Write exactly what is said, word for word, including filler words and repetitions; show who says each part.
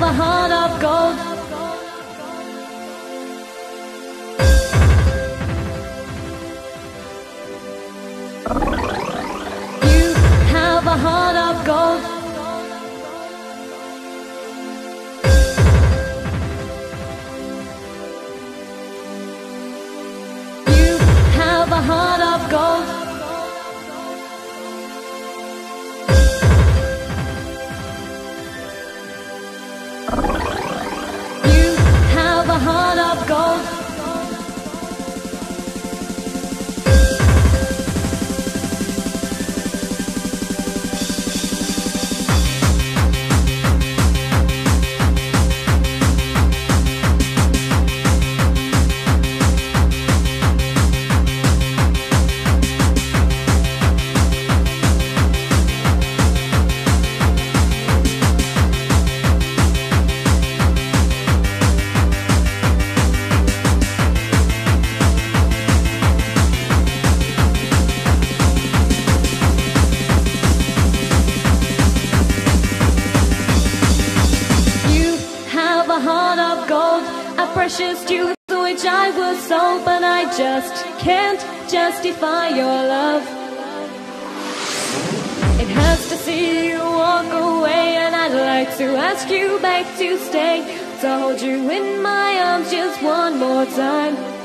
Speaker 1: a heart of gold. You have a heart of gold. You have a heart of gold. You have a heart of gold. A heart of gold, a precious jewel which I was sold, but I just can't justify your love. It hurts to see you walk away, and I'd like to ask you back to stay, to hold you in my arms just one more time.